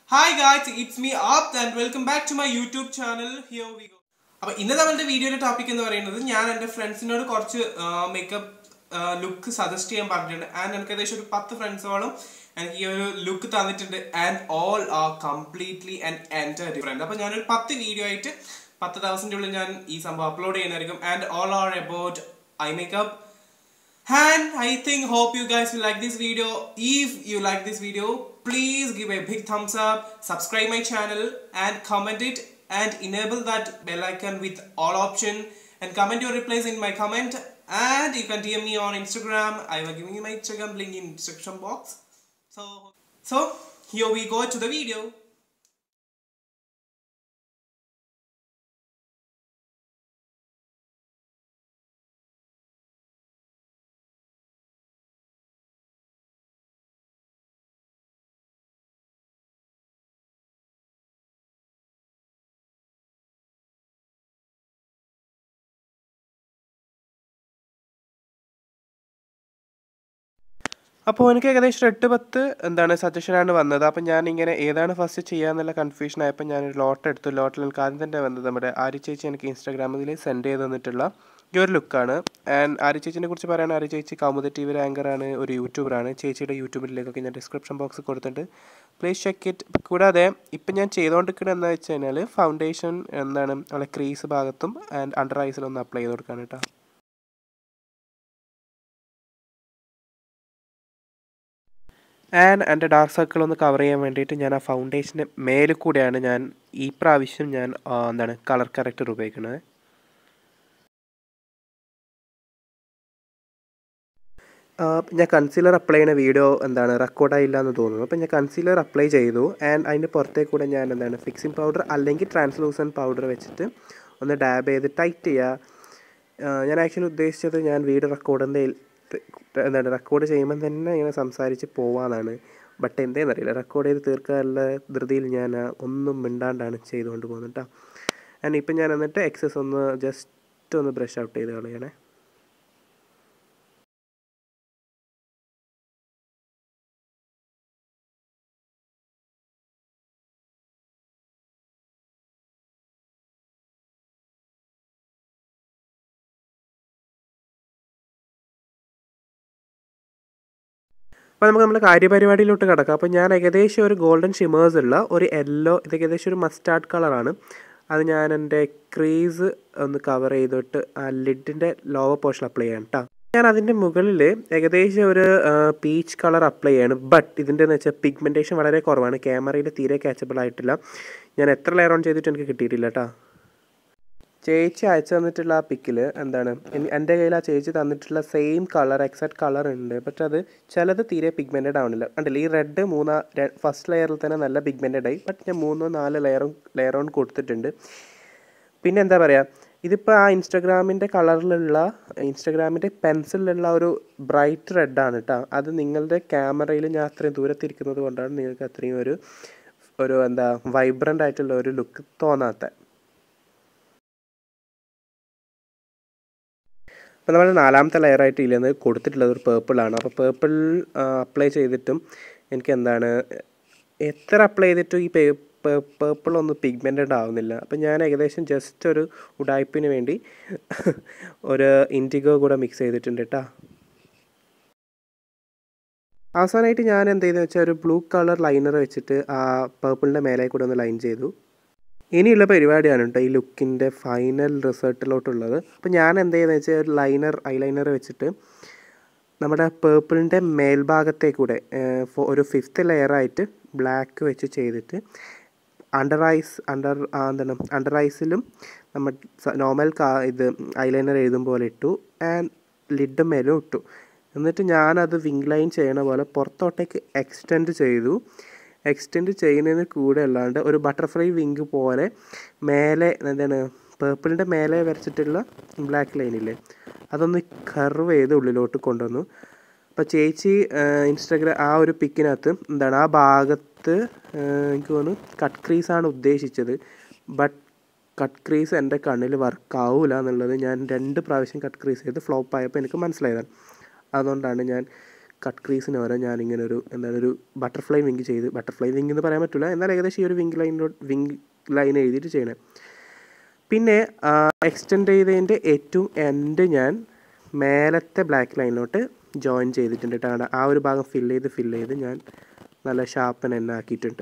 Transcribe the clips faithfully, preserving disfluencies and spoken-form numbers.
Hi guys, it's me Apt and welcome back to my YouTube channel. Here we go. Now, in this video topic, I will my friends makeup look suggest and I have ten friends and look and all are completely and entirely different. So, I will ten video ten thousand upload and all are about eye makeup. And I think hope you guys will like this video. If you like this video, please give a big thumbs up, subscribe my channel and comment it and enable that bell icon with all option and comment your replies in my comment, and you can D M me on Instagram. I will give you my Instagram link in description box. So, so here we go to the video. അപ്പോൾ എനിക്ക് ഏകദേശം എട്ട് പത്ത് എന്താണ് സജഷനാണ് വന്നത്. അപ്പം ഞാനിങ്ങനെ ഏതാണ് ഫസ്റ്റ് ചെയ്യാന്നുള്ള കൺഫ്യൂഷൻ ആയപ്പോൾ ഞാനൊരു ലോട്ട് എടുത്തു. ലോട്ടിൽ എനിക്ക് ആദ്യം തന്നെ വന്നത് നമ്മുടെ ആര്യ ചേച്ചി എനിക്ക് ഇൻസ്റ്റാഗ്രാമിൽ സെൻഡ് ചെയ്ത് തന്നിട്ടുള്ള ഈ ഒരു ലുക്കാണ്. ആൻഡ് ആര്യ ചേച്ചിനെ കുറിച്ച് പറയാൻ, ആര്യ ചേച്ചി കൗമുദി ടി വിയിലെ ആങ്കറാണ്, ഒരു യൂട്യൂബറാണ്. ചേച്ചിയുടെ യൂട്യൂബിലേക്കൊക്കെ ഞാൻ ഡിസ്ക്രിപ്ഷൻ ബോക്സ് കൊടുത്തിട്ടുണ്ട്, പ്ലീസ് ചെക്ക് ഇറ്റ്. കൂടാതെ ഇപ്പം ഞാൻ ചെയ്തുകൊണ്ടിരിക്കുന്നത് എന്താ വെച്ച് കഴിഞ്ഞാൽ ഫൗണ്ടേഷൻ എന്താണ് നമ്മളെ ക്രീസ് ഭാഗത്തും ആൻഡ് അണ്ടർ ഐസിലൊന്ന് അപ്ലൈ ചെയ്ത് കൊടുക്കാൻ കേട്ടോ. ആൻഡ് എൻ്റെ ഡാർക്ക് സർക്കിൾ ഒന്ന് കവർ ചെയ്യാൻ വേണ്ടിയിട്ട് ഞാൻ ആ ഫൗണ്ടേഷൻ്റെ മേലെ കൂടെയാണ് ഞാൻ ഈ പ്രാവശ്യം ഞാൻ എന്താണ് കളർ കറക്റ്റർ ഉപയോഗിക്കുന്നത്. ഞാൻ കൺസീലർ അപ്ലൈ ചെയ്യുന്ന വീഡിയോ എന്താണ് റെക്കോർഡായില്ല എന്ന് തോന്നുന്നു. അപ്പോൾ ഞാൻ കൺസീലർ അപ്ലൈ ചെയ്തു. ആൻഡ് അതിൻ്റെ പുറത്തേക്ക് കൂടെ ഞാൻ എന്താണ് ഫിക്സിംഗ് പൗഡർ അല്ലെങ്കിൽ ട്രാൻസ്ലൂസൻ പൗഡർ വെച്ചിട്ട് ഒന്ന് ഡാബ് ചെയ്ത് ടൈറ്റ് ചെയ്യുക. ഞാൻ ആക്ച്വലി ഉദ്ദേശിച്ചത് ഞാൻ വീഡിയോ റെക്കോർഡിൻ്റെ എന്താണ് റെക്കോർഡ് ചെയ്യുമ്പം തന്നെ ഇങ്ങനെ സംസാരിച്ച് പോവാന്നാണ്. ബട്ട് എന്തേന്നറിയില്ല, റെക്കോർഡ് ചെയ്ത് തീർക്കാനുള്ള ധൃതിയിൽ ഞാൻ ഒന്നും മിണ്ടാണ്ടാണ് ചെയ്തുകൊണ്ട് പോകുന്നത് കേട്ടോ. ആൻഡ് ഇപ്പം ഞാൻ എന്നിട്ട് എക്സസ് ഒന്ന് ജസ്റ്റ് ഒന്ന് ബ്രഷ് ഔട്ട് ചെയ്ത് കളയണേ. അപ്പോൾ നമുക്ക് നമ്മുടെ കാര്യപരിപാടിയിലോട്ട് കിടക്കാം. അപ്പോൾ ഞാൻ ഏകദേശം ഒരു ഗോൾഡൻ ഷിമേഴ്സ് ഉള്ള ഒരു യെല്ലോ, ഇത് ഏകദേശം ഒരു മസ്റ്റാർഡ് കളറാണ്. അത് ഞാൻ എൻ്റെ ക്രീസ് ഒന്ന് കവർ ചെയ്തിട്ട് ആ ലിഡിൻ്റെ ലോവർ പോർഷൻ അപ്ലൈ ചെയ്യാം കേട്ടോ. ഞാൻ അതിൻ്റെ മുകളിൽ ഏകദേശം ഒരു പീച്ച് കളർ അപ്ലൈ ചെയ്യാണ്. ബട്ട് ഇതിൻ്റെ എന്ന് വെച്ചാൽ പിഗ്മെൻറ്റേഷൻ വളരെ കുറവാണ്, ക്യാമറയിൽ തീരെ ക്യാച്ചബിൾ ആയിട്ടില്ല. ഞാൻ എത്ര ലെയർ ഓൺ ചെയ്തിട്ട് എനിക്ക് കിട്ടിയിട്ടില്ല കേട്ടോ. ചേച്ചി അയച്ചു തന്നിട്ടുള്ള ആ പിക്കിൽ എന്താണ് എൻ്റെ കയ്യിൽ ആ ചേച്ചി തന്നിട്ടുള്ള സെയിം കളർ എക്സാക്ട് കളർ ഉണ്ട്, പക്ഷെ അത് ചിലത് തീരെ പിഗ്മെൻറ്റഡ് ആവണില്ല. കണ്ടില്ല, ഈ റെഡ് മൂന്നാ ഫസ്റ്റ് ലെയറിൽ തന്നെ നല്ല പിഗ്മെൻറ്റഡ് ആയി. ബട്ട് ഞാൻ മൂന്നോ നാല് ലെയറും ലെയർ ഓൺ കൊടുത്തിട്ടുണ്ട്. പിന്നെ എന്താ പറയുക, ഇതിപ്പോൾ ആ ഇൻസ്റ്റാഗ്രാമിൻ്റെ കളറിലുള്ള ഇൻസ്റ്റാഗ്രാമിൻ്റെ പെൻസിലുള്ള ഒരു ബ്രൈറ്റ് റെഡാണ് കേട്ടോ. അത് നിങ്ങളുടെ ക്യാമറയിൽ ഞാൻ അത്രയും ദൂരത്തിരിക്കുന്നത് കൊണ്ടാണ് നിങ്ങൾക്ക് അത്രയും ഒരു ഒരു എന്താ വൈബ്രൻ്റ് ആയിട്ടുള്ള ഒരു ലുക്ക് തോന്നാത്തത്. അപ്പോൾ നമ്മൾ നാലാമത്തെ ലെയറായിട്ട് ഇല്ലെന്ന് കൊടുത്തിട്ടുള്ളത് ഒരു പേർപ്പിളാണ്. അപ്പോൾ പേർപ്പിൾ അപ്ലൈ ചെയ്തിട്ടും എനിക്ക് എന്താണ് എത്ര അപ്ലൈ ചെയ്തിട്ടും ഈ പേർപ്പിളൊന്നും പിഗ്മെൻറ്റഡ് ആവുന്നില്ല. അപ്പോൾ ഞാൻ ഏകദേശം ജസ്റ്റ് ഒരു ഉടായ്പിന് വേണ്ടി ഒരു ഇൻഡിഗോ കൂടെ മിക്സ് ചെയ്തിട്ടുണ്ട് കേട്ടോ. അവസാനമായിട്ട് ഞാൻ എന്ത് ചെയ്തെന്ന് വെച്ചാൽ ഒരു ബ്ലൂ കളർ ലൈനർ വെച്ചിട്ട് ആ പേർപ്പിളിൻ്റെ മേലെ കൂടെ ഒന്ന് ലൈൻ ചെയ്തു. ഇനിയുള്ള പരിപാടിയാണ് കേട്ടോ ഈ ലുക്കിൻ്റെ ഫൈനൽ റിസൾട്ടിലോട്ടുള്ളത്. അപ്പോൾ ഞാൻ എന്ത് ചെയ്യുന്നത് വെച്ചാൽ ഒരു ലൈനർ ഐലൈനർ വെച്ചിട്ട് നമ്മുടെ പേർപ്പിളിൻ്റെ മേൽഭാഗത്തേക്കൂടെ ഒരു ഫിഫ്ത്ത് ലെയറായിട്ട് ബ്ലാക്ക് വെച്ച് ചെയ്തിട്ട് അണ്ടർ ഐസ് അണ്ടർ എന്താണ് അണ്ടർ ഐസിലും നമ്മൾ നോർമൽ കാ ഇത് ഐലൈനർ എഴുതും പോലെ ഇട്ടു. ആൻഡ് ലിഡ് മേലും ഇട്ടു. എന്നിട്ട് ഞാനത് വിങ് ലൈൻ ചെയ്യണ പോലെ പുറത്തോട്ടേക്ക് എക്സ്റ്റെൻഡ് ചെയ്തു. എക്സ്റ്റെൻഡ് ചെയ്യുന്നതിന് കൂടെ അല്ലാണ്ട് ഒരു ബട്ടർഫ്ലൈ വിങ് പോലെ മേലെ എന്താണ് പേർപ്പിളിൻ്റെ മേലെ വരച്ചിട്ടുള്ള ബ്ലാക്ക് ലൈനില്ലേ, അതൊന്ന് കർവ് ചെയ്ത് ഉള്ളിലോട്ട് കൊണ്ടുവന്നു. അപ്പോൾ ചേച്ചി ഇൻസ്റ്റാഗ്രാം ആ ഒരു പിക്കിനകത്ത് എന്താണ് ആ ഭാഗത്ത് എനിക്ക് തോന്നുന്നു കട്ട് ക്രീസാണ് ഉദ്ദേശിച്ചത്. ബട്ട് കട്ട് ക്രീസ് എൻ്റെ കണ്ണിൽ വർക്കാവില്ല എന്നുള്ളത് ഞാൻ രണ്ട് പ്രാവശ്യം കട്ട് ക്രീസ് ചെയ്ത് ഫ്ലോപ്പ് ആയപ്പോൾ എനിക്ക് മനസ്സിലായതാണ്. അതുകൊണ്ടാണ് ഞാൻ കട്ട് ക്രീസിന് പകരം ഞാനിങ്ങനെ ഒരു എന്താണ് ഒരു ബട്ടർഫ്ലൈ വിങ് ചെയ്ത്, ബട്ടർഫ്ലൈ വിങ് എന്ന് പറയാൻ പറ്റില്ല, എന്നാൽ ഏകദേശം ഈ ഒരു വിങ് ലൈനിലോട്ട് വിങ് ലൈൻ എഴുതിയിട്ട് ചെയ്യണേ. പിന്നെ എക്സ്റ്റെൻഡ് ചെയ്തതിൻ്റെ ഏറ്റവും എൻഡ് ഞാൻ മേലത്തെ ബ്ലാക്ക് ലൈനിലോട്ട് ജോയിൻ ചെയ്തിട്ടുണ്ട് കേട്ടോ. ആ ഒരു ഭാഗം ഫില്ല് ചെയ്ത് ഫില്ല് ചെയ്ത് ഞാൻ നല്ല ഷാർപ്പൻ തന്നെ ആക്കിയിട്ടുണ്ട്.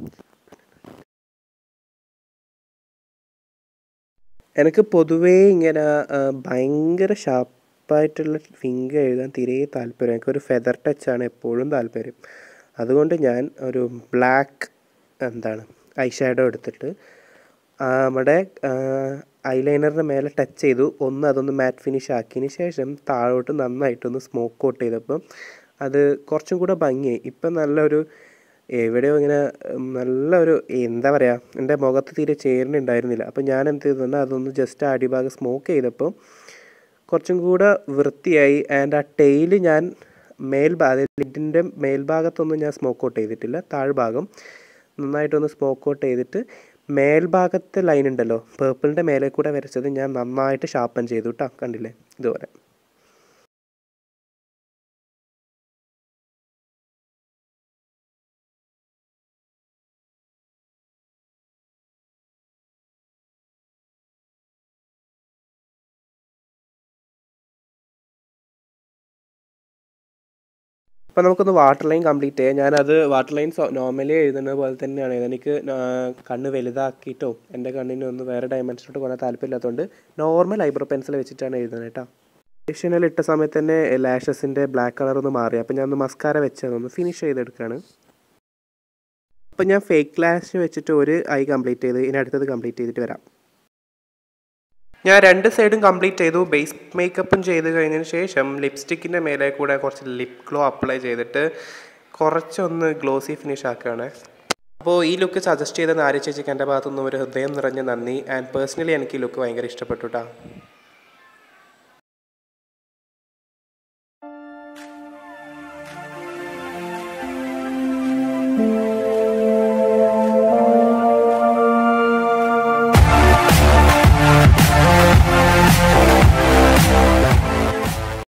എനിക്ക് പൊതുവേ ഇങ്ങനെ ഭയങ്കര ഷാർപ്പായിട്ടുള്ള വിങ് എഴുതാൻ തീരെ താല്പര്യം, എനിക്കൊരു ഫെദർ ടച്ചാണ് എപ്പോഴും താല്പര്യം. അതുകൊണ്ട് ഞാൻ ഒരു ബ്ലാക്ക് എന്താണ് ഐ ഷാഡോ എടുത്തിട്ട് നമ്മുടെ ഐലൈനറിൻ്റെ മേലെ ടച്ച് ചെയ്തു, ഒന്ന് അതൊന്ന് മാറ്റ് ഫിനിഷ് ആക്കിയതിന് ശേഷം താഴോട്ട് നന്നായിട്ടൊന്ന് സ്മോക്ക് കോട്ട് ചെയ്തപ്പം അത് കുറച്ചും കൂടെ ഭംഗിയായി. ഇപ്പം നല്ലൊരു എവിടെയോ ഇങ്ങനെ നല്ലൊരു എന്താ പറയുക, എൻ്റെ മുഖത്ത് തീരെ ചേരുന്നുണ്ടായിരുന്നില്ല. അപ്പം ഞാൻ എന്ത് ചെയ്തെന്നാൽ അതൊന്ന് ജസ്റ്റ് അടിഭാഗം സ്മോക്ക് ചെയ്തപ്പോൾ കുറച്ചും കൂടെ വൃത്തിയായി. ആൻഡ് ആ ടെയില് ഞാൻ മേൽഭാഗം ലിഡിൻ്റെ മേൽഭാഗത്തൊന്നും ഞാൻ സ്മോക്ക് ഔട്ട് ചെയ്തിട്ടില്ല, താഴ്ഭാഗം നന്നായിട്ടൊന്ന് സ്മോക്ക് ഔട്ട് ചെയ്തിട്ട് മേൽഭാഗത്തെ ലൈൻ ഉണ്ടല്ലോ പേർപ്പിളിൻ്റെ മേലെ കൂടെ വരച്ചത് ഞാൻ നന്നായിട്ട് ഷാർപ്പൻ ചെയ്തു കേട്ടോ. കണ്ടില്ലേ ഇതുപോലെ. അപ്പോൾ നമുക്കൊന്ന് വാട്ടർ ലൈൻ കംപ്ലീറ്റ് ചെയ്യാം. ഞാനത് വാട്ടർ ലൈൻ നോർമലി എഴുതുന്നത് പോലെ തന്നെയാണ്. എനിക്ക് കണ്ണ് വലുതാക്കിയിട്ടോ എൻ്റെ കണ്ണിന് ഒന്ന് വേറെ ഡയമെൻഷനോട്ട് കുറേ താല്പര്യമില്ലാത്തതുകൊണ്ട് നോർമൽ ഐബ്രോ പെൻസിൽ വെച്ചിട്ടാണ് എഴുതുന്നത് കേട്ടോ. ഫൗണ്ടേഷനിൽ ഇട്ട സമയത്ത് തന്നെ ലാഷസിൻ്റെ ബ്ലാക്ക് കളർ ഒന്ന് മാറി. അപ്പോൾ ഞാൻ ഒന്ന് മസ്കാര വെച്ചതൊന്ന് ഫിനിഷ് ചെയ്തെടുക്കുകയാണ്. അപ്പോൾ ഞാൻ ഫേക്ക് ലാഷ് വെച്ചിട്ട് ഒരു ഐ കംപ്ലീറ്റ് ചെയ്ത് ഇനി അടുത്തത് കംപ്ലീറ്റ് ചെയ്തിട്ട് വരാം. ഞാൻ രണ്ട് സൈഡും കംപ്ലീറ്റ് ചെയ്തു. ബേസ് മേക്കപ്പും ചെയ്ത് കഴിഞ്ഞതിന് ശേഷം ലിപ്സ്റ്റിക്കിൻ്റെ മേലെ കൂടെ കുറച്ച് ലിപ് ഗ്ലോ അപ്ലൈ ചെയ്തിട്ട് കുറച്ചൊന്ന് ഗ്ലോസി ഫിനിഷ് ആക്കുകയാണ്. അപ്പോൾ ഈ ലുക്ക് സജസ്റ്റ് ചെയ്ത നാരി ചേച്ചിക്ക് എൻ്റെ ഭാഗത്തുനിന്ന് ഒരു ഹൃദയം നിറഞ്ഞ നന്ദി. ആൻഡ് പേഴ്സണലി എനിക്ക് ഈ ലുക്ക് ഭയങ്കര ഇഷ്ടപ്പെട്ടു കേട്ടോ.